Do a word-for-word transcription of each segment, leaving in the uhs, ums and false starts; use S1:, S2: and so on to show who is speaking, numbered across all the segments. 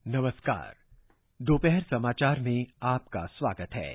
S1: नमस्कार। दोपहर समाचार में आपका स्वागत है।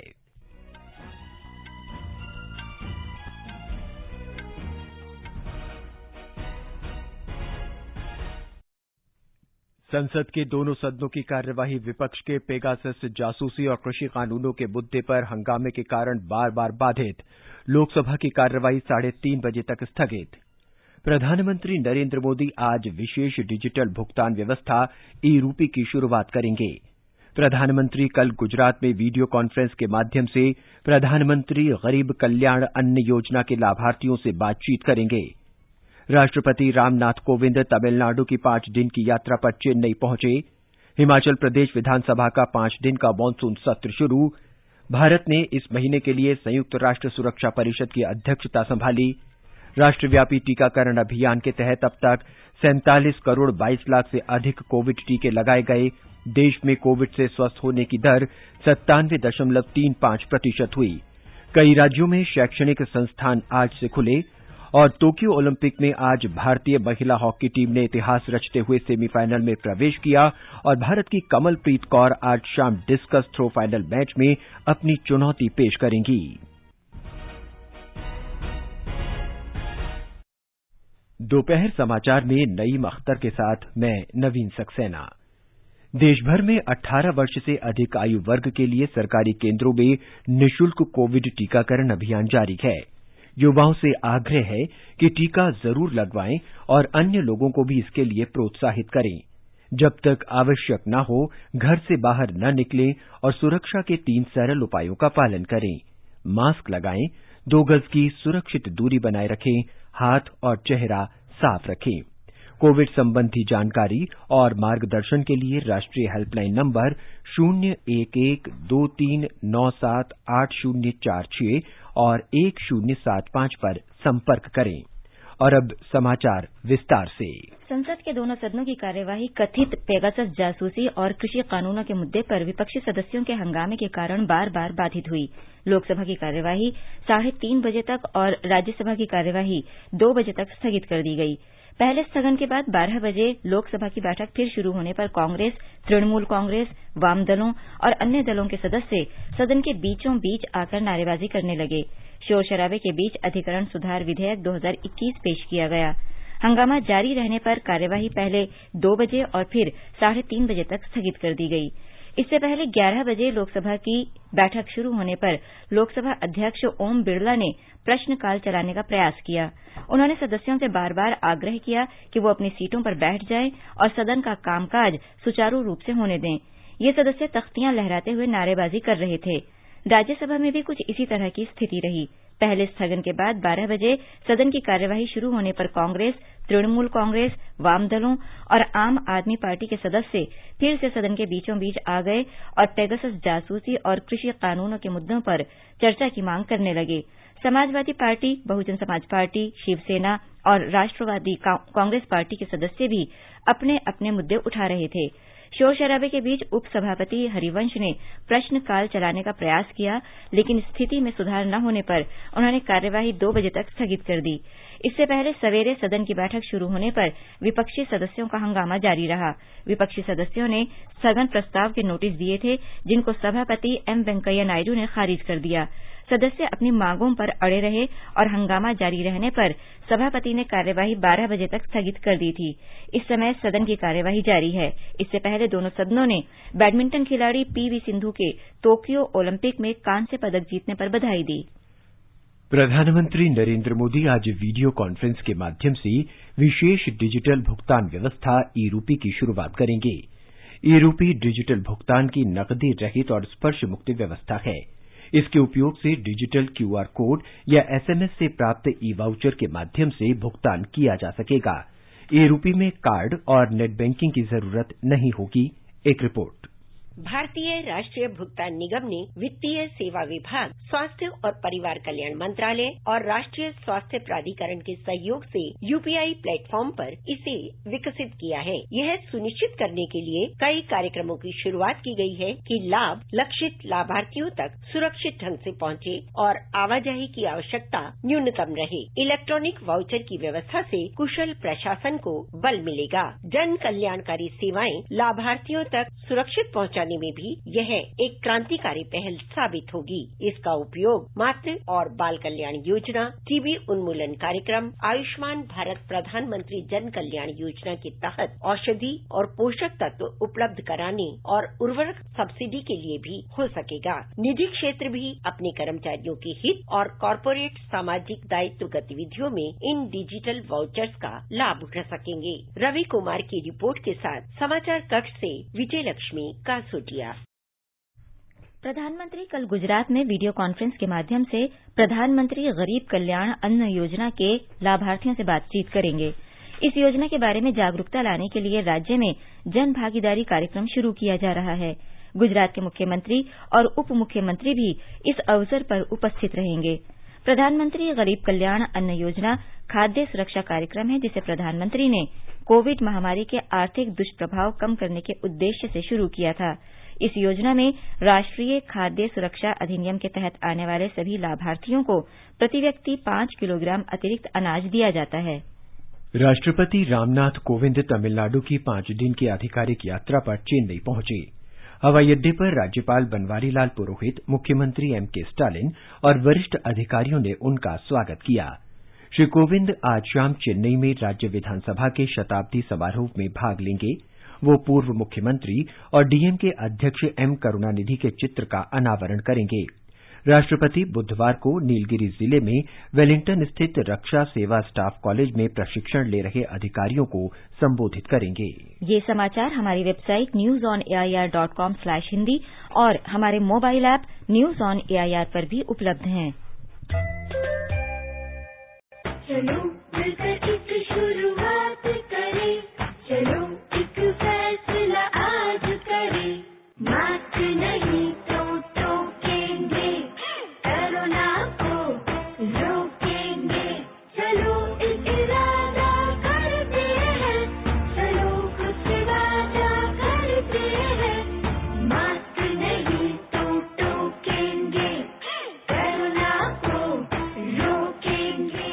S1: संसद के दोनों सदनों की कार्यवाही विपक्ष के पेगासस जासूसी और कृषि कानूनों के मुद्दे पर हंगामे के कारण बार बार बाधित। लोकसभा की कार्यवाही साढ़े तीन बजे तक स्थगित। प्रधानमंत्री नरेंद्र मोदी आज विशेष डिजिटल भुगतान व्यवस्था ई रूपी की शुरुआत करेंगे। प्रधानमंत्री कल गुजरात में वीडियो कॉन्फ्रेंस के माध्यम से प्रधानमंत्री गरीब कल्याण अन्न योजना के लाभार्थियों से बातचीत करेंगे। राष्ट्रपति रामनाथ कोविंद तमिलनाडु की पांच दिन की यात्रा पर चेन्नई पहुंचे। हिमाचल प्रदेश विधानसभा का पांच दिन का मॉनसून सत्र शुरू। भारत ने इस महीने के लिए संयुक्त राष्ट्र सुरक्षा परिषद की अध्यक्षता संभाली। राष्ट्रव्यापी टीकाकरण अभियान के तहत अब तक सैंतालीस करोड़ बाईस लाख से अधिक कोविड टीके लगाए गए। देश में कोविड से स्वस्थ होने की दर सत्तानवे दशमलव तीन पांच प्रतिशत हुई। कई राज्यों में शैक्षणिक संस्थान आज से खुले और टोक्यो ओलंपिक में आज भारतीय महिला हॉकी टीम ने इतिहास रचते हुए सेमीफाइनल में प्रवेश किया और भारत की कमलप्रीत कौर आज शाम डिस्कस थ्रो फाइनल मैच में अपनी चुनौती पेश करेंगी। दोपहर समाचार में नईम अख्तर के साथ मैं नवीन सक्सेना। देशभर में अठारह वर्ष से अधिक आयु वर्ग के लिए सरकारी केंद्रों में निःशुल्क कोविड टीकाकरण अभियान जारी है। युवाओं से आग्रह है कि टीका जरूर लगवाएं और अन्य लोगों को भी इसके लिए प्रोत्साहित करें। जब तक आवश्यक न हो, घर से बाहर न निकलें और सुरक्षा के तीन सरल उपायों का पालन करें। मास्क लगाएं, दो गज की सुरक्षित दूरी बनाए रखें, हाथ और चेहरा साफ रखें। कोविड संबंधी जानकारी और मार्गदर्शन के लिए राष्ट्रीय हेल्पलाइन नंबर शून्य एक एक दो तीन नौ सात आठ शून्य चार छह और एक शून्य सात पांच पर संपर्क करें। और अब समाचार विस्तार से।
S2: संसद के दोनों सदनों की कार्यवाही कथित पेगासस जासूसी और कृषि कानूनों के मुद्दे पर विपक्षी सदस्यों के हंगामे के कारण बार बार बाधित हुई। लोकसभा की कार्यवाही साढ़े तीन बजे तक और राज्यसभा की कार्यवाही दो बजे तक स्थगित कर दी गई। पहले स्थगन के बाद बारह बजे लोकसभा की बैठक फिर शुरू होने पर कांग्रेस, तृणमूल कांग्रेस, वाम दलों और अन्य दलों के सदस्य सदन के बीचों बीच आकर नारेबाजी करने लगे। शोर शराबे के बीच अधिकरण सुधार विधेयक दो हज़ार इक्कीस पेश किया गया। हंगामा जारी रहने पर कार्यवाही पहले दो बजे और फिर साढ़े तीन बजे तक स्थगित कर दी गई। इससे पहले ग्यारह बजे लोकसभा की बैठक शुरू होने पर लोकसभा अध्यक्ष ओम बिरला ने प्रश्नकाल चलाने का प्रयास किया। उन्होंने सदस्यों से बार बार आग्रह किया कि वो अपनी सीटों पर बैठ जाएं और सदन का कामकाज सुचारू रूप से होने दें। ये सदस्य तख्तियां लहराते हुए नारेबाजी कर रहे थे। राज्यसभा में भी कुछ इसी तरह की स्थिति रही। पहले स्थगन के बाद बारह बजे सदन की कार्यवाही शुरू होने पर कांग्रेस, तृणमूल कांग्रेस, वाम दलों और आम आदमी पार्टी के सदस्य फिर से सदन के बीचों बीच आ गए और पेगासस जासूसी और कृषि कानूनों के मुद्दों पर चर्चा की मांग करने लगे। समाजवादी पार्टी, बहुजन समाज पार्टी, शिवसेना और राष्ट्रवादी कांग्रेस पार्टी के सदस्य भी अपने अपने मुद्दे उठा रहे थे। शोर शराबे के बीच उपसभापति हरिवंश ने प्रश्नकाल चलाने का प्रयास किया, लेकिन स्थिति में सुधार न होने पर उन्होंने कार्यवाही दो बजे तक स्थगित कर दी। इससे पहले सवेरे सदन की बैठक शुरू होने पर विपक्षी सदस्यों का हंगामा जारी रहा। विपक्षी सदस्यों ने स्थगन प्रस्ताव के नोटिस दिए थे, जिनको सभापति एम वेंकैया नायडू ने खारिज कर दिया। सदस्य अपनी मांगों पर अड़े रहे और हंगामा जारी रहने पर सभापति ने कार्यवाही बारह बजे तक स्थगित कर दी थी। इस समय सदन की कार्यवाही जारी है। इससे पहले दोनों सदनों ने बैडमिंटन खिलाड़ी पीवी सिंधु के टोक्यो ओलंपिक में कांस्य पदक जीतने पर बधाई दी।
S1: प्रधानमंत्री नरेंद्र मोदी आज वीडियो कॉन्फ्रेंस के माध्यम से विशेष डिजिटल भुगतान व्यवस्था ई रूपी की शुरुआत करेंगे। ई रूपी डिजिटल भुगतान की नकदी रहित और स्पर्श मुक्त व्यवस्था है। इसके उपयोग से डिजिटल क्यूआर कोड या एसएमएस से प्राप्त ई वाउचर के माध्यम से भुगतान किया जा सकेगा। ई रूपी में कार्ड और नेट बैंकिंग की जरूरत नहीं होगी। एक रिपोर्ट।
S3: भारतीय राष्ट्रीय भुगतान निगम ने वित्तीय सेवा विभाग, स्वास्थ्य और परिवार कल्याण मंत्रालय और राष्ट्रीय स्वास्थ्य प्राधिकरण के सहयोग से यूपीआई प्लेटफॉर्म पर इसे विकसित किया है। यह सुनिश्चित करने के लिए कई कार्यक्रमों की शुरुआत की गई है कि लाभ लक्षित लाभार्थियों तक सुरक्षित ढंग से पहुंचे और आवाजाही की आवश्यकता न्यूनतम रहे। इलेक्ट्रॉनिक वाउचर की व्यवस्था से कुशल प्रशासन को बल मिलेगा। जन कल्याणकारी सेवाएं लाभार्थियों तक सुरक्षित पहुंचाने में भी यह एक क्रांतिकारी पहल साबित होगी। इसका उपयोग मातृ और बाल कल्याण योजना, टीबी उन्मूलन कार्यक्रम, आयुष्मान भारत प्रधानमंत्री जन कल्याण योजना के तहत औषधि और पोषक तत्व उपलब्ध कराने और उर्वरक सब्सिडी के लिए भी हो सकेगा। निजी क्षेत्र भी अपने कर्मचारियों के हित और कॉरपोरेट सामाजिक दायित्व गतिविधियों में इन डिजिटल वाउचर्स का लाभ उठा सकेंगे। रवि कुमार की रिपोर्ट के साथ समाचार कक्ष से विजय लक्ष्मी कासोटिया।
S2: प्रधानमंत्री कल गुजरात में वीडियो कॉन्फ्रेंस के माध्यम से प्रधानमंत्री गरीब कल्याण अन्न योजना के लाभार्थियों से बातचीत करेंगे। इस योजना के बारे में जागरूकता लाने के लिए राज्य में जन भागीदारी कार्यक्रम शुरू किया जा रहा है। गुजरात के मुख्यमंत्री और उप मुख्यमंत्री भी इस अवसर पर उपस्थित रहेंगे। प्रधानमंत्री गरीब कल्याण अन्न योजना खाद्य सुरक्षा कार्यक्रम है, जिसे प्रधानमंत्री ने कोविड महामारी के आर्थिक दुष्प्रभाव कम करने के उद्देश्य से शुरू किया था। इस योजना में राष्ट्रीय खाद्य सुरक्षा अधिनियम के तहत आने वाले सभी लाभार्थियों को प्रति व्यक्ति पांच किलोग्राम अतिरिक्त अनाज दिया जाता है।
S1: राष्ट्रपति रामनाथ कोविंद तमिलनाडु की पांच दिन की आधिकारिक यात्रा पर चेन्नई पहुंचे। हवाई अड्डे पर राज्यपाल बनवारीलाल पुरोहित, मुख्यमंत्री एम के स्टालिन और वरिष्ठ अधिकारियों ने उनका स्वागत किया। श्री कोविंद आज शाम चेन्नई में राज्य विधानसभा के शताब्दी समारोह में भाग लेंगे। वो पूर्व मुख्यमंत्री और डीएम के अध्यक्ष एम करुणानिधि के चित्र का अनावरण करेंगे। राष्ट्रपति बुधवार को नीलगिरी जिले में वेलिंगटन स्थित रक्षा सेवा स्टाफ कॉलेज में प्रशिक्षण ले रहे अधिकारियों को संबोधित करेंगे।
S2: ये समाचार हमारी website news on AIR dot com slash Hindi और हमारे mobile app news on AIR पर भी उपलब्ध हैं।
S4: चलो मिलकर एक शुरुआत करें, चलो एक फैसला आज करें, मास्क नहीं तो टोकेंगे, कोरोना को रोकेंगे, चलो एक इरादा करते हैं, चलो कुछ वादा करते हैं, मास्क नहीं तो टोकेंगे, कोरोना को रोकेंगे।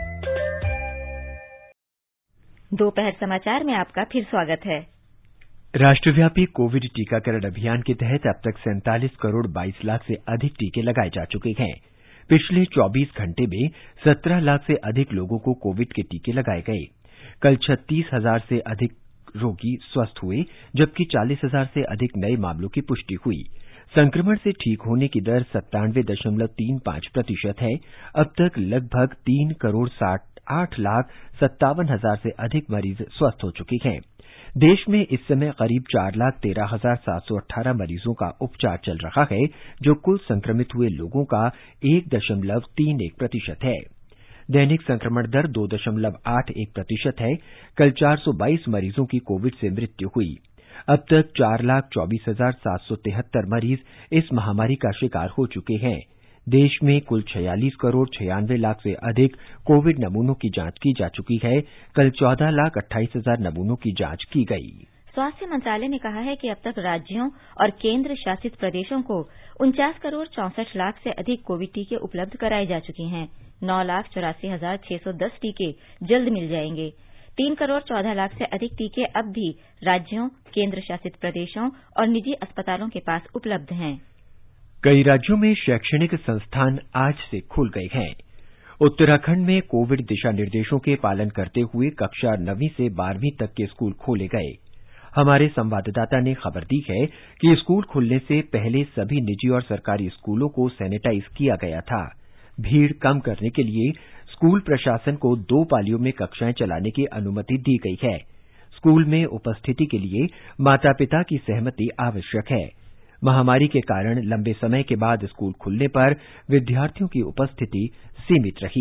S2: दोपहर समाचार में आपका फिर स्वागत है।
S1: राष्ट्रव्यापी कोविड टीकाकरण अभियान के तहत अब तक सैंतालीस करोड़ बाईस लाख से अधिक टीके लगाए जा चुके हैं। पिछले चौबीस घंटे में सत्रह लाख से अधिक लोगों को कोविड के टीके लगाए गए। कल छत्तीस हजार से अधिक रोगी स्वस्थ हुए, जबकि चालीस हजार से अधिक नए मामलों की पुष्टि हुई। संक्रमण से ठीक होने की दर सत्तानवे दशमलव तीन पांच प्रतिशत है। अब तक लगभग तीन करोड़ साठ आठ लाख सत्तावन हजार से अधिक मरीज स्वस्थ हो चुके हैं। देश में इस समय करीब चार लाख तेरह हजार सात सौ अट्ठारह मरीजों का उपचार चल रहा है, जो कुल संक्रमित हुए लोगों का एक दशमलव तीन एक प्रतिशत है। दैनिक संक्रमण दर दो दशमलव आठ एक प्रतिशत है। कल चार सौ बाईस मरीजों की कोविड से मृत्यु हुई। अब तक चार लाख चौबीस हजार सात सौ तिहत्तर मरीज इस महामारी का शिकार हो चुके हैं। देश में कुल छियालीस करोड़ छियानवे लाख से अधिक कोविड नमूनों की जांच की जा चुकी है। कल चौदह लाख अट्ठाईस हजार नमूनों की जांच की गई।
S2: स्वास्थ्य मंत्रालय ने कहा है कि अब तक राज्यों और केंद्र शासित प्रदेशों को उनचास करोड़ चौसठ लाख से अधिक कोविड टीके उपलब्ध कराए जा चुके हैं। नौ लाख चौरासी हजार छह सौ दस टीके जल्द मिल जाएंगे। तीन करोड़ चौदह लाख से अधिक टीके अब भी राज्यों, केंद्र शासित प्रदेशों और निजी अस्पतालों के पास उपलब्ध हैं।
S1: कई राज्यों में शैक्षणिक संस्थान आज से खुल गए हैं। उत्तराखंड में कोविड दिशा निर्देशों के पालन करते हुए कक्षा नवीं से बारहवीं तक के स्कूल खोले गए। हमारे संवाददाता ने खबर दी है कि स्कूल खुलने से पहले सभी निजी और सरकारी स्कूलों को सैनिटाइज किया गया था। भीड़ कम करने के लिए स्कूल प्रशासन को दो पालियों में कक्षाएं चलाने की अनुमति दी गई है। स्कूल में उपस्थिति के लिए माता पिता की सहमति आवश्यक है। महामारी के कारण लंबे समय के बाद स्कूल खुलने पर विद्यार्थियों की उपस्थिति सीमित रही।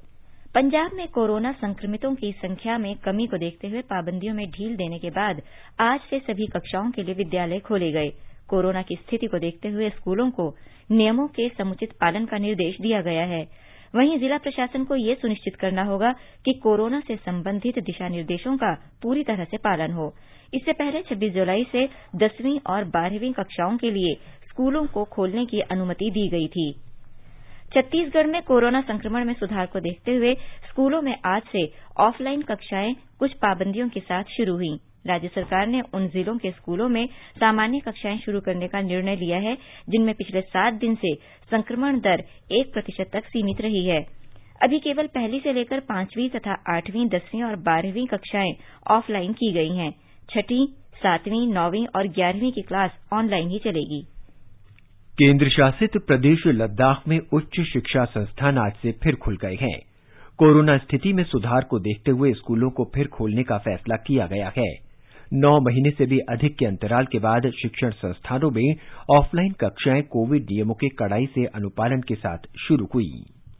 S2: पंजाब में कोरोना संक्रमितों की संख्या में कमी को देखते हुए पाबंदियों में ढील देने के बाद आज से सभी कक्षाओं के लिए विद्यालय खोले गए। कोरोना की स्थिति को देखते हुए स्कूलों को नियमों के समुचित पालन का निर्देश दिया गया है। वहीं जिला प्रशासन को यह सुनिश्चित करना होगा कि कोरोना से संबंधित दिशा निर्देशों का पूरी तरह से पालन हो। इससे पहले छब्बीस जुलाई से दसवीं और बारहवीं कक्षाओं के लिए स्कूलों को खोलने की अनुमति दी गई थी। छत्तीसगढ़ में कोरोना संक्रमण में सुधार को देखते हुए स्कूलों में आज से ऑफलाइन कक्षाएं कुछ पाबंदियों के साथ शुरू हुई। राज्य सरकार ने उन जिलों के स्कूलों में सामान्य कक्षाएं शुरू करने का निर्णय लिया है जिनमें पिछले सात दिन से संक्रमण दर एक प्रतिशत तक सीमित रही है। अभी केवल पहली से लेकर पांचवीं तथा आठवीं, दसवीं और बारहवीं कक्षाएं ऑफलाइन की गई हैं। छठी, सातवीं, नौवीं और ग्यारहवीं की क्लास ऑनलाइन ही चलेगी।
S1: केंद्र शासित प्रदेश लद्दाख में उच्च शिक्षा संस्थान आज से फिर खुल गए हैं। कोरोना स्थिति में सुधार को देखते हुए स्कूलों को फिर खोलने का फैसला किया गया है। नौ महीने से भी अधिक के अंतराल के बाद शिक्षण संस्थानों में ऑफलाइन कक्षाएं कोविड नियमों के कड़ाई से अनुपालन के साथ शुरू हुई।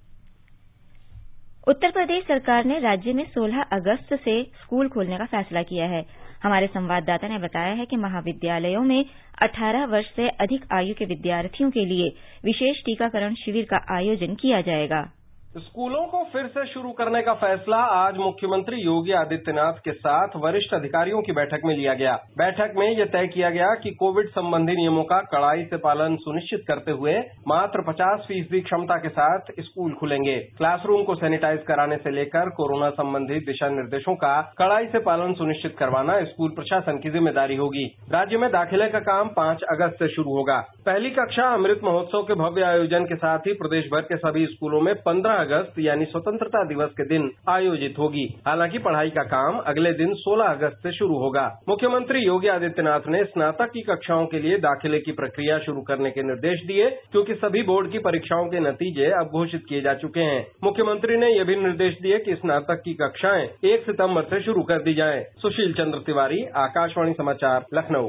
S2: उत्तर प्रदेश सरकार ने राज्य में सोलह अगस्त से स्कूल खोलने का फैसला किया है। हमारे संवाददाता ने बताया है कि महाविद्यालयों में अठारह वर्ष से अधिक आयु के विद्यार्थियों के लिए विशेष टीकाकरण शिविर का आयोजन किया जाएगा।
S5: स्कूलों को फिर से शुरू करने का फैसला आज मुख्यमंत्री योगी आदित्यनाथ के साथ वरिष्ठ अधिकारियों की बैठक में लिया गया। बैठक में यह तय किया गया कि कोविड संबंधी नियमों का कड़ाई से पालन सुनिश्चित करते हुए मात्र पचास फीसदी क्षमता के साथ स्कूल खुलेंगे। क्लासरूम को सैनिटाइज कराने से लेकर कोरोना संबंधी दिशा निर्देशों का कड़ाई से पालन सुनिश्चित करवाना स्कूल प्रशासन की जिम्मेदारी होगी। राज्य में दाखिले का काम पांच अगस्त से शुरू होगा। पहली कक्षा अमृत महोत्सव के भव्य आयोजन के साथ ही प्रदेश भर के सभी स्कूलों में पंद्रह अगस्त यानी स्वतंत्रता दिवस के दिन आयोजित होगी। हालांकि पढ़ाई का काम अगले दिन सोलह अगस्त से शुरू होगा। मुख्यमंत्री योगी आदित्यनाथ ने स्नातक की कक्षाओं के लिए दाखिले की प्रक्रिया शुरू करने के निर्देश दिए, क्योंकि सभी बोर्ड की परीक्षाओं के नतीजे अब घोषित किए जा चुके हैं। मुख्यमंत्री ने यह भी निर्देश दिए कि स्नातक की कक्षाएं एक सितंबर से शुरू कर दी जाएं। सुशील चंद्र तिवारी, आकाशवाणी समाचार, लखनऊ।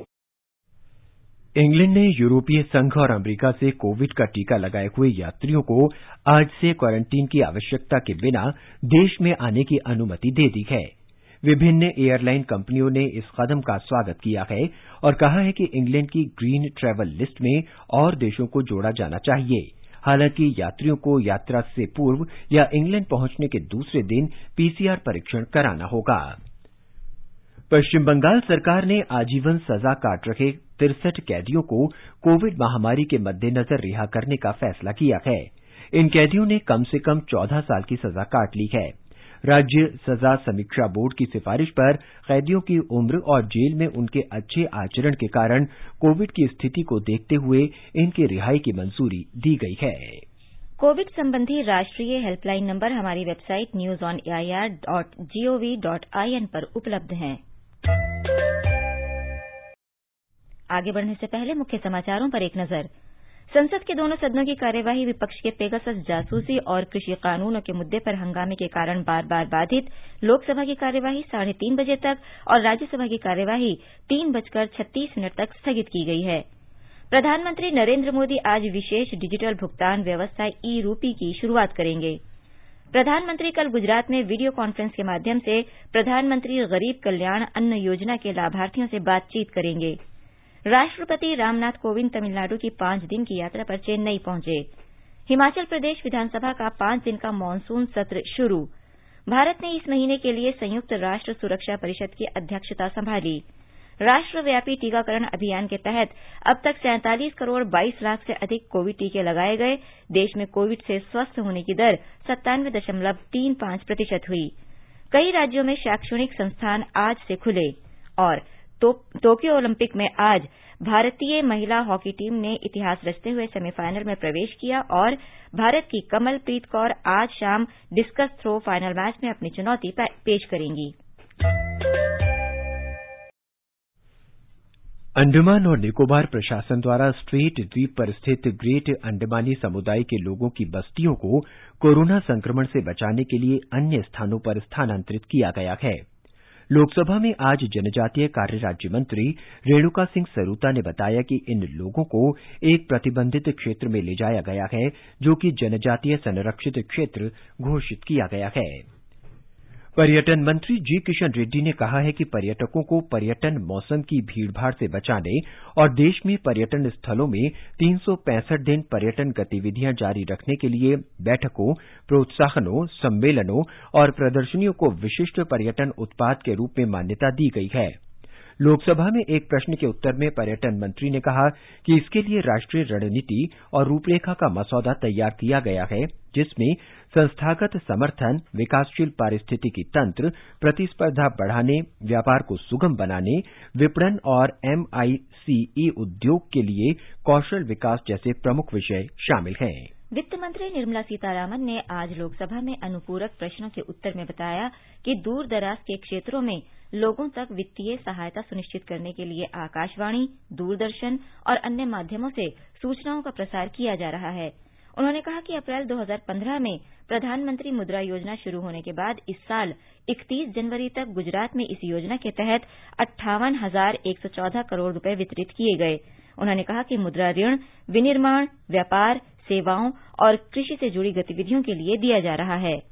S1: इंग्लैंड ने यूरोपीय संघ और अमेरिका से कोविड का टीका लगाए हुए यात्रियों को आज से क्वारंटीन की आवश्यकता के बिना देश में आने की अनुमति दे दी है। विभिन्न एयरलाइन कंपनियों ने इस कदम का स्वागत किया है और कहा है कि इंग्लैंड की ग्रीन ट्रैवल लिस्ट में और देशों को जोड़ा जाना चाहिए। हालांकि यात्रियों को यात्रा से पूर्व या इंग्लैंड पहुंचने के दूसरे दिन पीसीआर परीक्षण कराना होगा। पश्चिम बंगाल सरकार ने आजीवन सजा काट रहे तिरसठ कैदियों को कोविड महामारी के मद्देनजर रिहा करने का फैसला किया है। इन कैदियों ने कम से कम चौदह साल की सजा काट ली है। राज्य सजा समीक्षा बोर्ड की सिफारिश पर कैदियों की उम्र और जेल में उनके अच्छे आचरण के कारण कोविड की स्थिति को देखते हुए इनकी रिहाई की मंजूरी दी गई है।
S2: कोविड संबंधी राष्ट्रीय हेल्पलाइन नंबर हमारी website news on AIR dot gov dot in पर उपलब्ध हैं। आगे बढ़ने से पहले मुख्य समाचारों पर एक नजर। संसद के दोनों सदनों की कार्यवाही विपक्ष के पेगासस जासूसी और कृषि कानूनों के मुद्दे पर हंगामे के कारण बार बार बाधित। लोकसभा की कार्यवाही साढ़े तीन बजे तक और राज्यसभा की कार्यवाही तीन बजकर छत्तीस मिनट तक स्थगित की गई है। प्रधानमंत्री नरेंद्र मोदी आज विशेष डिजिटल भुगतान व्यवस्था ई रूपी की शुरूआत करेंगे। प्रधानमंत्री कल गुजरात में वीडियो कॉन्फ्रेंस के माध्यम से प्रधानमंत्री गरीब कल्याण अन्न योजना के लाभार्थियों से बातचीत करेंगे। राष्ट्रपति रामनाथ कोविंद तमिलनाडु की पांच दिन की यात्रा पर चेन्नई पहुंचे। हिमाचल प्रदेश विधानसभा का पांच दिन का मानसून सत्र शुरू। भारत ने इस महीने के लिए संयुक्त राष्ट्र सुरक्षा परिषद की अध्यक्षता संभाली। राष्ट्रव्यापी टीकाकरण अभियान के तहत अब तक सैंतालीस करोड़ बाईस लाख से अधिक कोविड टीके लगाए गए। देश में कोविड से स्वस्थ होने की दर सत्तानवे दशमलव तीन पांच प्रतिशत हुई। कई राज्यों में शैक्षणिक संस्थान आज से खुले। और तो, टोक्यो ओलंपिक में आज भारतीय महिला हॉकी टीम ने इतिहास रचते हुए सेमीफाइनल में प्रवेश किया और भारत की कमलप्रीत कौर आज शाम डिस्कस थ्रो फाइनल मैच में अपनी चुनौती पेश करेंगी।
S1: अंडमान और निकोबार प्रशासन द्वारा स्ट्रेट द्वीप पर स्थित ग्रेट अंडमानी समुदाय के लोगों की बस्तियों को कोरोना संक्रमण से बचाने के लिए अन्य स्थानों पर स्थानांतरित किया गया है। लोकसभा में आज जनजातीय कार्य राज्य मंत्री रेणुका सिंह सरूता ने बताया कि इन लोगों को एक प्रतिबंधित क्षेत्र में ले जाया गया है, जो कि जनजातीय संरक्षित क्षेत्र घोषित किया गया है। पर्यटन मंत्री जी किशन रेड्डी ने कहा है कि पर्यटकों को पर्यटन मौसम की भीड़भाड़ से बचाने और देश में पर्यटन स्थलों में तीन सौ पैंसठ दिन पर्यटन गतिविधियां जारी रखने के लिए बैठकों, प्रोत्साहनों, सम्मेलनों और प्रदर्शनियों को विशिष्ट पर्यटन उत्पाद के रूप में मान्यता दी गई है। लोकसभा में एक प्रश्न के उत्तर में पर्यटन मंत्री ने कहा कि इसके लिए राष्ट्रीय रणनीति और रूपरेखा का मसौदा तैयार किया गया है, जिसमें संस्थागत समर्थन, विकासशील पारिस्थितिकी तंत्र, प्रतिस्पर्धा बढ़ाने, व्यापार को सुगम बनाने, विपणन और एमआईसीई उद्योग के लिए कौशल विकास जैसे प्रमुख विषय शामिल हैं।
S2: वित्त मंत्री निर्मला सीतारामन ने आज लोकसभा में अनुपूरक प्रश्नों के उत्तर में बताया कि दूर दराज के क्षेत्रों में लोगों तक वित्तीय सहायता सुनिश्चित करने के लिए आकाशवाणी, दूरदर्शन और अन्य माध्यमों से सूचनाओं का प्रसार किया जा रहा है। उन्होंने कहा कि अप्रैल दो हज़ार पंद्रह में प्रधानमंत्री मुद्रा योजना शुरू होने के बाद इस साल इकतीस जनवरी तक गुजरात में इस योजना के तहत अट्ठावन हजार एक सौ चौदह करोड़ रुपए वितरित किए गए। उन्होंने कहा कि मुद्रा ऋण विनिर्माण, व्यापार, सेवाओं और कृषि से जुड़ी गतिविधियों के लिए दिया जा रहा है।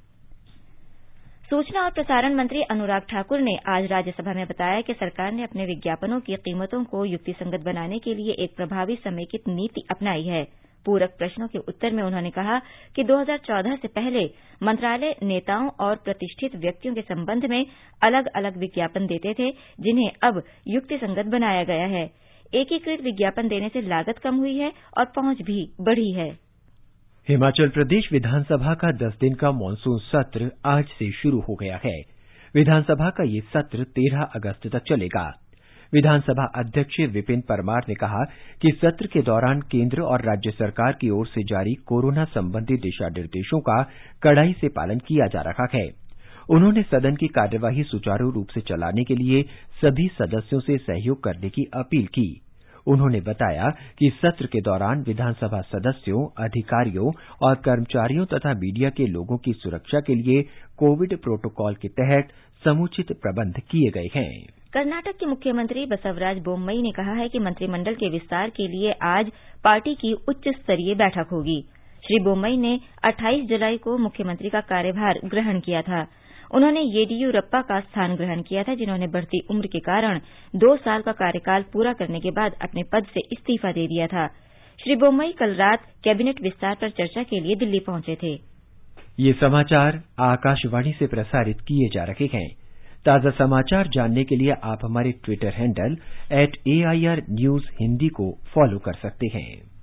S2: सूचना और प्रसारण मंत्री अनुराग ठाकुर ने आज राज्यसभा में बताया कि सरकार ने अपने विज्ञापनों की कीमतों को युक्तिसंगत बनाने के लिए एक प्रभावी समेकित नीति अपनाई है। पूरक प्रश्नों के उत्तर में उन्होंने कहा कि दो हज़ार चौदह से पहले मंत्रालय नेताओं और प्रतिष्ठित व्यक्तियों के संबंध में अलग अलग विज्ञापन देते थे, जिन्हें अब युक्तिसंगत बनाया गया है। एकीकृत विज्ञापन देने से लागत कम हुई है और पहुंच भी बढ़ी है।
S1: हिमाचल प्रदेश विधानसभा का दस दिन का मानसून सत्र आज से शुरू हो गया है। विधानसभा का ये सत्र तेरह अगस्त तक चलेगा। विधानसभा अध्यक्ष विपिन परमार ने कहा कि सत्र के दौरान केंद्र और राज्य सरकार की ओर से जारी कोरोना संबंधी दिशा निर्देशों का कड़ाई से पालन किया जा रहा है। उन्होंने सदन की कार्यवाही सुचारू रूप से चलाने के लिए सभी सदस्यों से सहयोग करने की अपील की। उन्होंने बताया कि सत्र के दौरान विधानसभा सदस्यों, अधिकारियों और कर्मचारियों तथा मीडिया के लोगों की सुरक्षा के लिए कोविड प्रोटोकॉल के तहत समुचित प्रबंध किए गए हैं।
S2: कर्नाटक के मुख्यमंत्री बसवराज बोम्मई ने कहा है कि मंत्रिमंडल के विस्तार के लिए आज पार्टी की उच्च स्तरीय बैठक होगी। श्री बोम्मई ने अट्ठाईस जुलाई को मुख्यमंत्री का कार्यभार ग्रहण किया था। उन्होंने येदियुरप्पा का स्थान ग्रहण किया था, जिन्होंने बढ़ती उम्र के कारण दो साल का कार्यकाल पूरा करने के बाद अपने पद से इस्तीफा दे दिया था। श्री बोम्मई कल रात कैबिनेट विस्तार पर चर्चा के लिए दिल्ली पहुंचे थे।
S1: ये समाचार आकाशवाणी से प्रसारित किए जा रहे हैं। ताजा समाचार जानने के लिए आप हमारे Twitter handle at AIR news Hindi को फॉलो कर सकते हैं।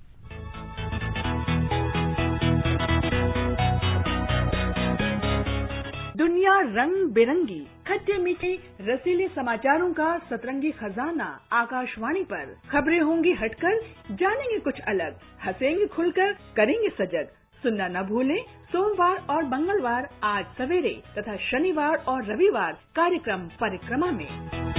S6: दुनिया रंग बिरंगी, खट्टे मीठे रसीले समाचारों का सतरंगी खजाना आकाशवाणी पर। खबरें होंगी हटकर, जानेंगे कुछ अलग, हंसेंगे खुलकर, करेंगे सजग। सुनना न भूलें सोमवार और मंगलवार आज सवेरे तथा शनिवार और रविवार कार्यक्रम परिक्रमा में।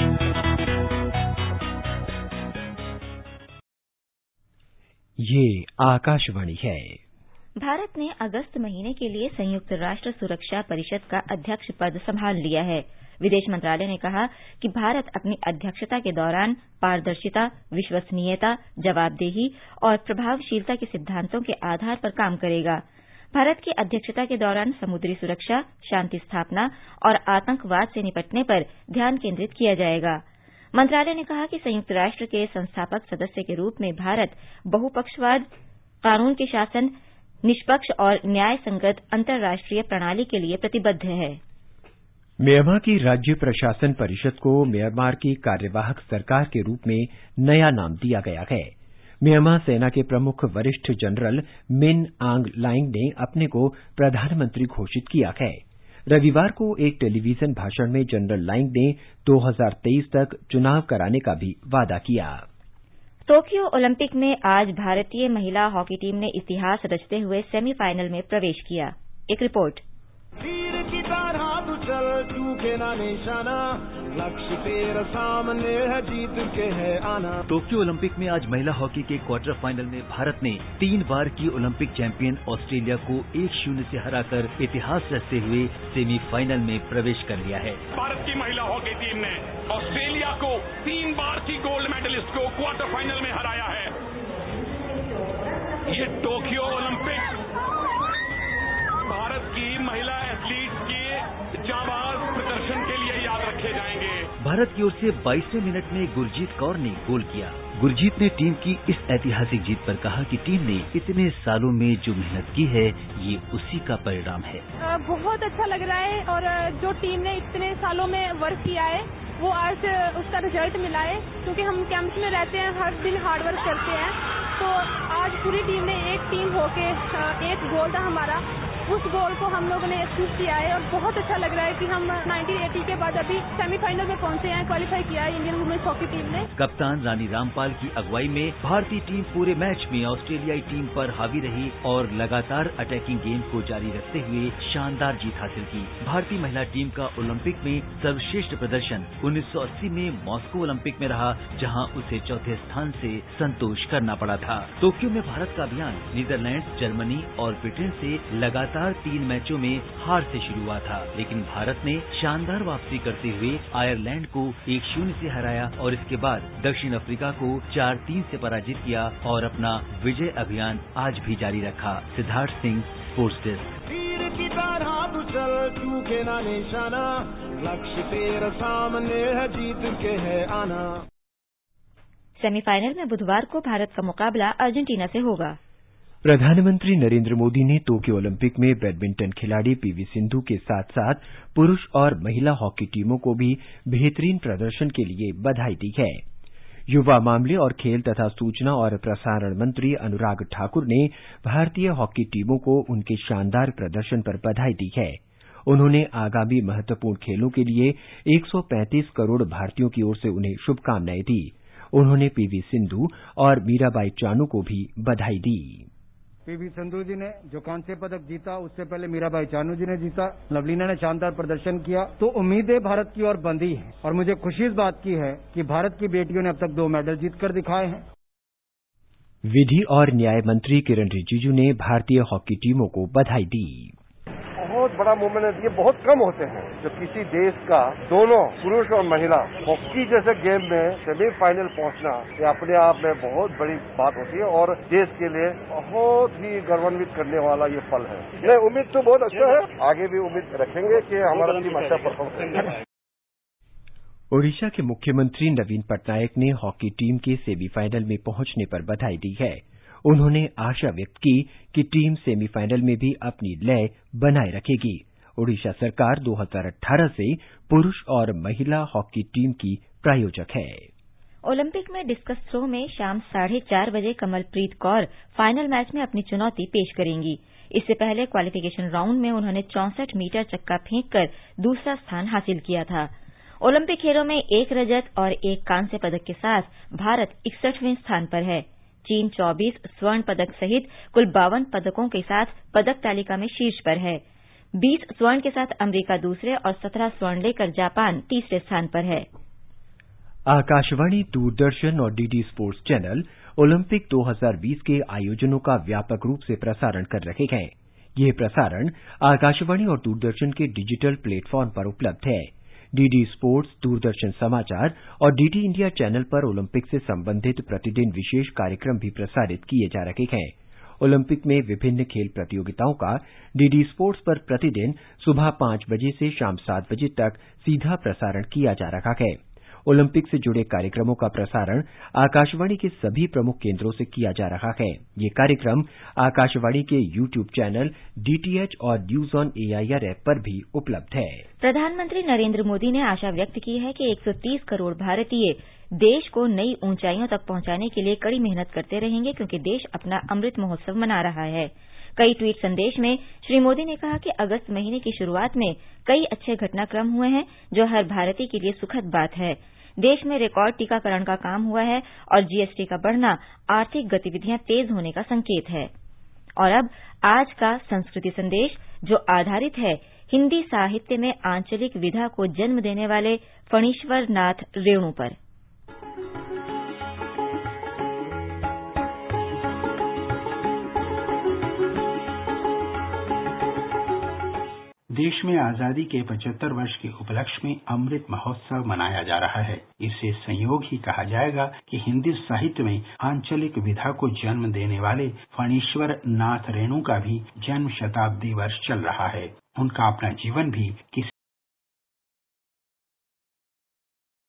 S1: ये आकाशवाणी है।
S2: भारत ने अगस्त महीने के लिए संयुक्त राष्ट्र सुरक्षा परिषद का अध्यक्ष पद संभाल लिया है। विदेश मंत्रालय ने कहा कि भारत अपनी अध्यक्षता के दौरान पारदर्शिता, विश्वसनीयता, जवाबदेही और प्रभावशीलता के सिद्धांतों के आधार पर काम करेगा। भारत की अध्यक्षता के दौरान समुद्री सुरक्षा, शांति स्थापना और आतंकवाद से निपटने पर ध्यान केंद्रित किया जाएगा। मंत्रालय ने कहा कि संयुक्त राष्ट्र के संस्थापक सदस्य के रूप में भारत बहुपक्षवाद, कानून के शासन, निष्पक्ष और न्याय संगत अंतर्राष्ट्रीय प्रणाली के लिए प्रतिबद्ध है।
S1: म्यांमार की राज्य प्रशासन परिषद को म्यांमार की कार्यवाहक सरकार के रूप में नया नाम दिया गया है। म्यांमार सेना के प्रमुख वरिष्ठ जनरल मिन आंग लाइंग ने अपने को प्रधानमंत्री घोषित किया है। रविवार को एक टेलीविजन भाषण में जनरल लाइंग ने दो हज़ार तेईस तक चुनाव कराने का भी वादा किया।
S2: टोक्यो ओलंपिक में आज भारतीय महिला हॉकी टीम ने इतिहास रचते हुए सेमीफाइनल में प्रवेश किया। एक रिपोर्ट।
S7: तीर की तरह तू चल, चूके ना निशाना, लक्ष्य तेरा सामने है, जीत के है आना।
S8: टोक्यो ओलंपिक में आज महिला हॉकी के क्वार्टर फाइनल में भारत ने तीन बार की ओलंपिक चैंपियन ऑस्ट्रेलिया को एक शून्य से हराकर इतिहास रचते हुए सेमीफाइनल में प्रवेश कर लिया है।
S9: भारत की महिला हॉकी टीम ने ऑस्ट्रेलिया को तीन बार की गोल्ड मेडलिस्ट को क्वार्टर फाइनल में हराया है। ये टोक्यो ओलंपिक भारत की महिला एथलीट के जाबाज
S8: भारत की ओर से बाईसवें मिनट में गुरजीत कौर ने गोल किया। गुरजीत ने टीम की इस ऐतिहासिक जीत पर कहा कि टीम ने इतने सालों में जो मेहनत की है ये उसी का परिणाम है।
S10: बहुत अच्छा लग रहा है और जो टीम ने इतने सालों में वर्क किया है वो आज उसका रिजल्ट मिला है, क्योंकि हम कैंप में रहते हैं, हर दिन हार्ड वर्क करते हैं। तो आज पूरी टीम ने एक टीम होके एक गोल था हमारा, उस गोल को हम लोगों ने अचीव किया है और बहुत अच्छा लग रहा है कि हम नाइनटीन एटी के बाद अभी सेमीफाइनल में पहुंचे हैं, क्वालिफाई किया है इंडियन वुमेन्स हॉकी टीम ने।
S8: कप्तान रानी रामपाल की अगुवाई में भारतीय टीम पूरे मैच में ऑस्ट्रेलियाई टीम पर हावी रही और लगातार अटैकिंग गेम को जारी रखते हुए शानदार जीत हासिल की। भारतीय महिला टीम का ओलंपिक में सर्वश्रेष्ठ प्रदर्शन उन्नीस सौ अस्सी में मॉस्को ओलंपिक में रहा, जहां उसे चौथे स्थान से संतोष करना पड़ा था। टोक्यो में भारत का अभियान नीदरलैंड, जर्मनी और ब्रिटेन से लगातार तीन मैचों में हार से शुरू हुआ था, लेकिन भारत ने शानदार वापसी करते हुए आयरलैंड को एक शून्य से हराया और इसके बाद दक्षिण अफ्रीका को चार तीन से पराजित किया और अपना विजय अभियान आज भी जारी रखा। Siddharth Singh, sports desk.
S7: तीर की तरह तू चल, चूके ना निशाना, लक्ष्य तेरा सामने है, जीत के है आना।
S2: सेमीफाइनल में बुधवार को भारत का मुकाबला अर्जेंटीना से होगा।
S1: प्रधानमंत्री नरेंद्र मोदी ने टोक्यो ओलंपिक में बैडमिंटन खिलाड़ी पीवी सिंधु के साथ साथ पुरुष और महिला हॉकी टीमों को भी बेहतरीन प्रदर्शन के लिए बधाई दी है। युवा मामले और खेल तथा सूचना और प्रसारण मंत्री अनुराग ठाकुर ने भारतीय हॉकी टीमों को उनके शानदार प्रदर्शन पर बधाई दी है। उन्होंने आगामी महत्वपूर्ण खेलों के लिए एक सौ पैंतीस करोड़ भारतीयों की ओर से उन्हें शुभकामनाएं दी। उन्होंने पीवी सिंधु और मीराबाई चानू को भी बधाई दी।
S11: पीवी सिंधु जी ने जो कांस्य पदक जीता, उससे पहले मीराबाई चानू जी ने जीता, लवलीना ने शानदार प्रदर्शन किया, तो उम्मीदें भारत की ओर बंधी हैं और मुझे खुशी इस बात की है कि भारत की बेटियों ने अब तक दो मेडल जीतकर दिखाए हैं।
S1: विधि और न्याय मंत्री किरण रिजिजू ने भारतीय हॉकी टीमों को बधाई दी।
S12: बहुत बड़ा मूवमेंट है, ये बहुत कम होते हैं जो किसी देश का दोनों पुरुष और महिला हॉकी जैसे गेम में सेमीफाइनल पहुंचना, ये अपने आप में बहुत बड़ी बात होती है और देश के लिए बहुत ही गौरवान्वित करने वाला ये पल है। ये उम्मीद तो बहुत अच्छा है, आगे भी उम्मीद रखेंगे कि हमारा टीम अच्छा परफॉर्म करेगा।
S1: ओडिशा के मुख्यमंत्री नवीन पटनायक ने हॉकी टीम के सेमीफाइनल में पहुंचने पर बधाई दी है। उन्होंने आशा व्यक्त की कि टीम सेमीफाइनल में भी अपनी लय बनाए रखेगी। ओडिशा सरकार दो हज़ार अठारह से पुरुष और महिला हॉकी टीम की प्रायोजक है।
S2: ओलंपिक में डिस्कस थ्रो में शाम साढ़े चार बजे कमलप्रीत कौर फाइनल मैच में अपनी चुनौती पेश करेंगी। इससे पहले क्वालिफिकेशन राउंड में उन्होंने चौंसठ मीटर चक्का फेंककर दूसरा स्थान हासिल किया था। ओलंपिक खेलों में एक रजत और एक कांस्य पदक के साथ भारत इकसठवें स्थान पर है। चीन चौबीस स्वर्ण पदक सहित कुल बावन पदकों के साथ पदक तालिका में शीर्ष पर है। बीस स्वर्ण के साथ अमेरिका दूसरे और सत्रह स्वर्ण लेकर जापान तीसरे स्थान पर है।
S1: आकाशवाणी, दूरदर्शन और डीडी स्पोर्ट्स चैनल ओलंपिक दो हज़ार बीस के आयोजनों का व्यापक रूप से प्रसारण कर रहे हैं। ये प्रसारण आकाशवाणी और दूरदर्शन के डिजिटल प्लेटफॉर्म पर उपलब्ध है। डीडी स्पोर्ट्स, दूरदर्शन समाचार और डीडी इंडिया चैनल पर ओलंपिक से संबंधित प्रतिदिन विशेष कार्यक्रम भी प्रसारित किए जा रहे हैं। ओलंपिक में विभिन्न खेल प्रतियोगिताओं का डीडी स्पोर्ट्स पर प्रतिदिन सुबह पांच बजे से शाम सात बजे तक सीधा प्रसारण किया जा रहा है। ओलंपिक से जुड़े कार्यक्रमों का प्रसारण आकाशवाणी के सभी प्रमुख केंद्रों से किया जा रहा है। ये कार्यक्रम आकाशवाणी के यूट्यूब चैनल, डीटीएच और न्यूज ऑन एआईआर ऐप पर भी उपलब्ध है।
S2: प्रधानमंत्री नरेंद्र मोदी ने आशा व्यक्त की है कि एक सौ तीस करोड़ भारतीय देश को नई ऊंचाइयों तक पहुंचाने के लिए कड़ी मेहनत करते रहेंगे, क्योंकि देश अपना अमृत महोत्सव मना रहा है। कई ट्वीट संदेश में श्री मोदी ने कहा कि अगस्त महीने की शुरुआत में कई अच्छे घटनाक्रम हुए हैं, जो हर भारतीय के लिए सुखद बात है। देश में रिकॉर्ड टीकाकरण का काम हुआ है और जीएसटी का बढ़ना आर्थिक गतिविधियां तेज होने का संकेत है। और अब आज का संस्कृति संदेश, जो आधारित है हिंदी साहित्य में आंचलिक विधा को जन्म देने वाले फणीश्वर नाथ रेणु पर।
S13: देश में आजादी के पचहत्तर वर्ष के उपलक्ष्य में अमृत महोत्सव मनाया जा रहा है। इसे संयोग ही कहा जाएगा कि हिंदी साहित्य में आंचलिक विधा को जन्म देने वाले फणीश्वर नाथ रेणु का भी जन्म शताब्दी वर्ष चल रहा है। उनका अपना जीवन भी किसी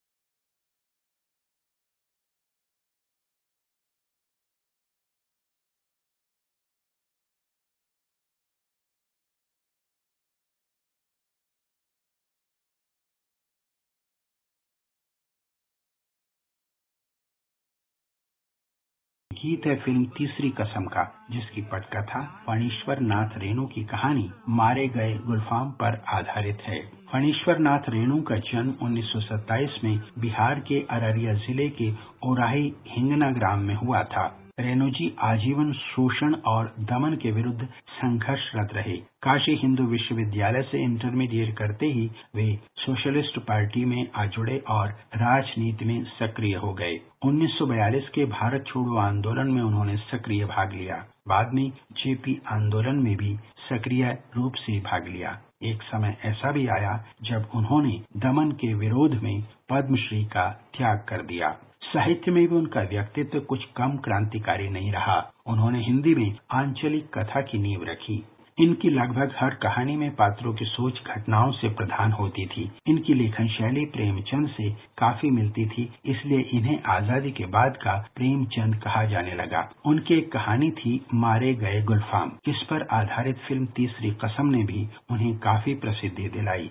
S13: गीत है फिल्म तीसरी कसम का, जिसकी पटकथा फणीश्वर नाथ रेणु की कहानी मारे गए गुलफाम पर आधारित है। फणीश्वर नाथ रेणु का जन्म उन्नीस सौ सत्ताईस में बिहार के अररिया जिले के ओराही हिंगना ग्राम में हुआ था। रेणु जी आजीवन शोषण और दमन के विरुद्ध संघर्षरत रहे। काशी हिंदू विश्वविद्यालय से इंटरमीडिएट करते ही वे सोशलिस्ट पार्टी में आ जुड़े और राजनीति में सक्रिय हो गए। उन्नीस सौ बयालीस के भारत छोड़ो आंदोलन में उन्होंने सक्रिय भाग लिया। बाद में जेपी आंदोलन में भी सक्रिय रूप से भाग लिया। एक समय ऐसा भी आया जब उन्होंने दमन के विरोध में पद्मश्री का त्याग कर दिया। साहित्य में भी उनका व्यक्तित्व कुछ कम क्रांतिकारी नहीं रहा। उन्होंने हिंदी में आंचलिक कथा की नींव रखी। इनकी लगभग हर कहानी में पात्रों की सोच घटनाओं से प्रधान होती थी। इनकी लेखन शैली प्रेमचंद से काफी मिलती थी, इसलिए इन्हें आजादी के बाद का प्रेमचंद कहा जाने लगा। उनकी एक कहानी थी मारे गए गुलफाम। इस पर आधारित फिल्म तीसरी कसम ने भी उन्हें काफी प्रसिद्धि दिलाई।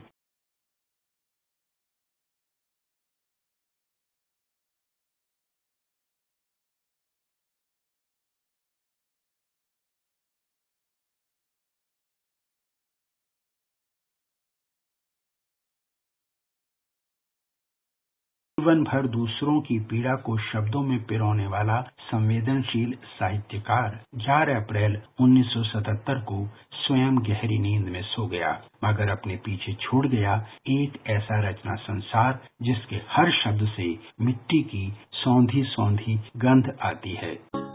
S13: जीवन भर दूसरों की पीड़ा को शब्दों में पिरोने वाला संवेदनशील साहित्यकार ग्यारह अप्रैल उन्नीस सौ सतहत्तर को स्वयं गहरी नींद में सो गया, मगर अपने पीछे छोड़ गया एक ऐसा रचना संसार जिसके हर शब्द से मिट्टी की सौंधी सौंधी गंध आती है।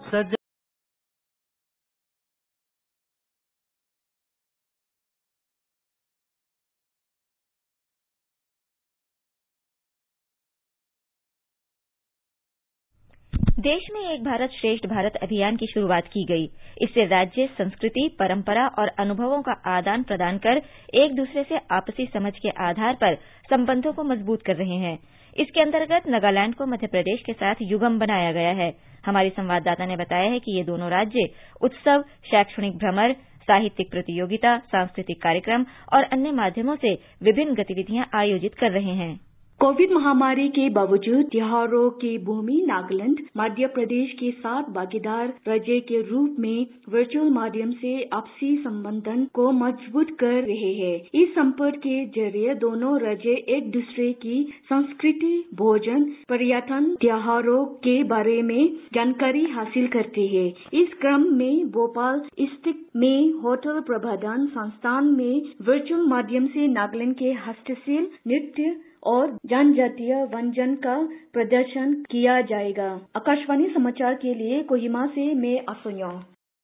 S2: देश में एक भारत श्रेष्ठ भारत अभियान की शुरुआत की गई। इससे राज्य संस्कृति, परंपरा और अनुभवों का आदान प्रदान कर एक दूसरे से आपसी समझ के आधार पर संबंधों को मजबूत कर रहे हैं। इसके अंतर्गत नागालैंड को मध्य प्रदेश के साथ युगम बनाया गया है। हमारी संवाददाता ने बताया है कि ये दोनों राज्य उत्सव, शैक्षणिक भ्रमण, साहित्यिक प्रतियोगिता, सांस्कृतिक कार्यक्रम और अन्य माध्यमों से विभिन्न गतिविधियां आयोजित कर रहे हैं।
S14: कोविड महामारी के बावजूद त्योहारों की भूमि नागालैंड मध्य प्रदेश के साथ भागीदार राज्य के रूप में वर्चुअल माध्यम से आपसी संबंधन को मजबूत कर रहे हैं। इस संपर्क के जरिए दोनों राज्य एक दूसरे की संस्कृति, भोजन, पर्यटन, त्योहारों के बारे में जानकारी हासिल करते हैं। इस क्रम में भोपाल स्थित में होटल प्रबंधन संस्थान में वर्चुअल माध्यम से नागालैंड के हस्तशिल्प, नृत्य और जनजातीय व्यंजन का प्रदर्शन किया जाएगा। आकाशवाणी समाचार के लिए कोहिमा से मैं असोया।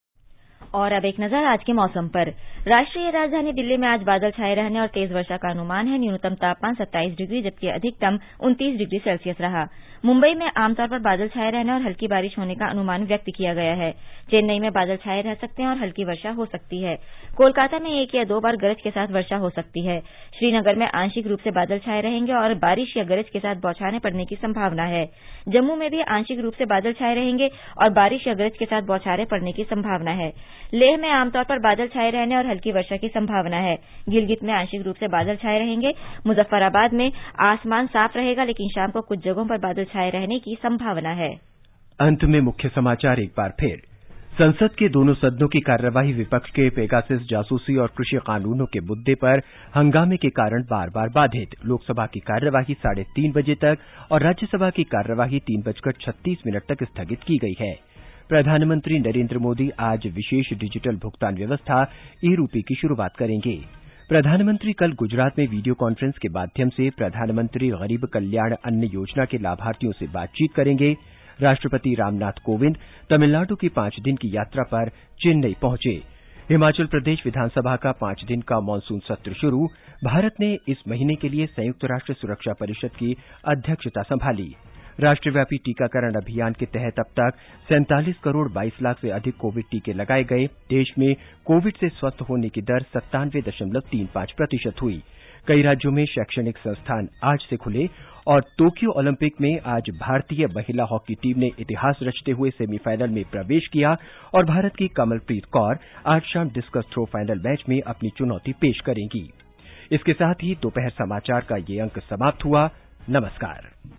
S2: और अब एक नजर आज के मौसम पर। राष्ट्रीय राजधानी दिल्ली में आज बादल छाए रहने और तेज वर्षा का अनुमान है। न्यूनतम तापमान सत्ताईस डिग्री जबकि अधिकतम उनतीस डिग्री सेल्सियस रहा। मुंबई में आमतौर पर बादल छाए रहने और हल्की बारिश होने का अनुमान व्यक्त किया गया है। चेन्नई में बादल छाए रह सकते हैं और हल्की वर्षा हो सकती है। कोलकाता में एक या दो बार गरज के साथ वर्षा हो सकती है। श्रीनगर में आंशिक रूप से बादल छाए रहेंगे और बारिश या गरज के साथ बौछारें पड़ने की संभावना है। जम्मू में भी आंशिक रूप से बादल छाए रहेंगे और बारिश या गरज के साथ बौछारें पड़ने की संभावना है। लेह में आमतौर पर बादल छाए रहने और हल्की वर्षा की संभावना है। गिलगित में आंशिक रूप से बादल छाए रहेंगे। मुजफ्फराबाद में आसमान साफ रहेगा, लेकिन शाम को कुछ जगहों पर बादल छाए रहने की संभावना है।
S1: अंत में मुख्य समाचार एक बार फिर। संसद के दोनों सदनों की कार्यवाही विपक्ष के पेगासस जासूसी और कृषि कानूनों के मुद्दे पर हंगामे के कारण बार बार बाधित। लोकसभा की कार्यवाही साढ़े तीन बजे तक और राज्यसभा की कार्यवाही तीन बजकर छत्तीस मिनट तक स्थगित की गई है। प्रधानमंत्री नरेंद्र मोदी आज विशेष डिजिटल भुगतान व्यवस्था ई रूपी की शुरुआत करेंगे। प्रधानमंत्री कल गुजरात में वीडियो कॉन्फ्रेंस के माध्यम से प्रधानमंत्री गरीब कल्याण अन्न योजना के लाभार्थियों से बातचीत करेंगे। राष्ट्रपति रामनाथ कोविंद तमिलनाडु की पांच दिन की यात्रा पर चेन्नई पहुंचे। हिमाचल प्रदेश विधानसभा का पांच दिन का मानसून सत्र शुरू। भारत ने इस महीने के लिए संयुक्त राष्ट्र सुरक्षा परिषद की अध्यक्षता संभाली। राष्ट्रव्यापी टीकाकरण अभियान के तहत अब तक सैंतालीस करोड़ बाईस लाख से अधिक कोविड टीके लगाए गए। देश में कोविड से स्वस्थ होने की दर सत्तानवे दशमलव तीन पांच प्रतिशत हुई। कई राज्यों में शैक्षणिक संस्थान आज से खुले और टोक्यो ओलंपिक में आज भारतीय महिला हॉकी टीम ने इतिहास रचते हुए सेमीफाइनल में प्रवेश किया और भारत की कमलप्रीत कौर आज शाम डिस्कस थ्रो फाइनल मैच में अपनी चुनौती पेश करेंगी। इसके साथ ही दोपहर समाचार का ये अंक समाप्त हुआ। नमस्कार।